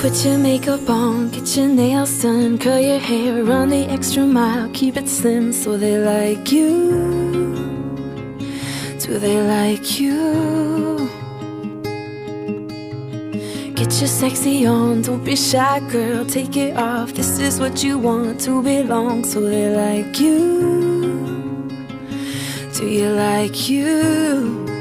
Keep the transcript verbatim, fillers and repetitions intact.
Put your makeup on, get your nails done, curl your hair, run the extra mile, keep it slim so they like you. Do they like you? Get your sexy on, don't be shy girl, take it off. This is what you want, to belong, so they like you. Do you like you?